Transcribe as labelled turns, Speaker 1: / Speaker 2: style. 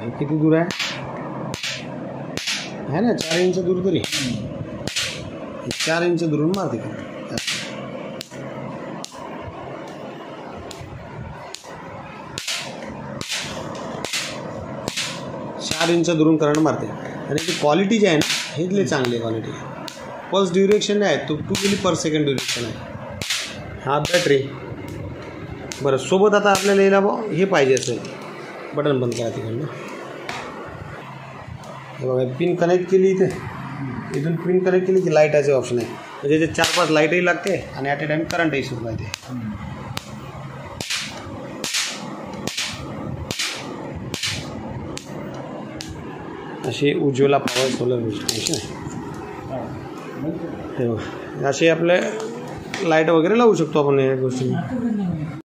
Speaker 1: किती दूर आहे ना 4 इंच दूर तरी 4 इंच दुरून मारते का 4 इंच दुरून करंट मारते आणि ती क्वालिटी जी आहे ना हेच लई चांगली क्वालिटी पल्स ड्युरेशन नाही आहे 2 मिली/सेकंड ड्युरेशन आहे हा बॅटरी बरं सोबत आता आपल्याला याला हे पाहिजे असेल बटन बंद करा तिकडनं हे बघा पिन कनेक्ट केली इथून पिन कनेक्ट केली की लाईटाचे ऑप्शन आहे म्हणजे ते 4-5 लाईटही लागते आणि ॲट ए टाईम करंटही सुरू राहते अशी उज्ज्वला पॉवर सोलर इन्स्टॉलेशन आहे असे आपले लाईट वगैरे लावू शकतो आपण या गोष्टी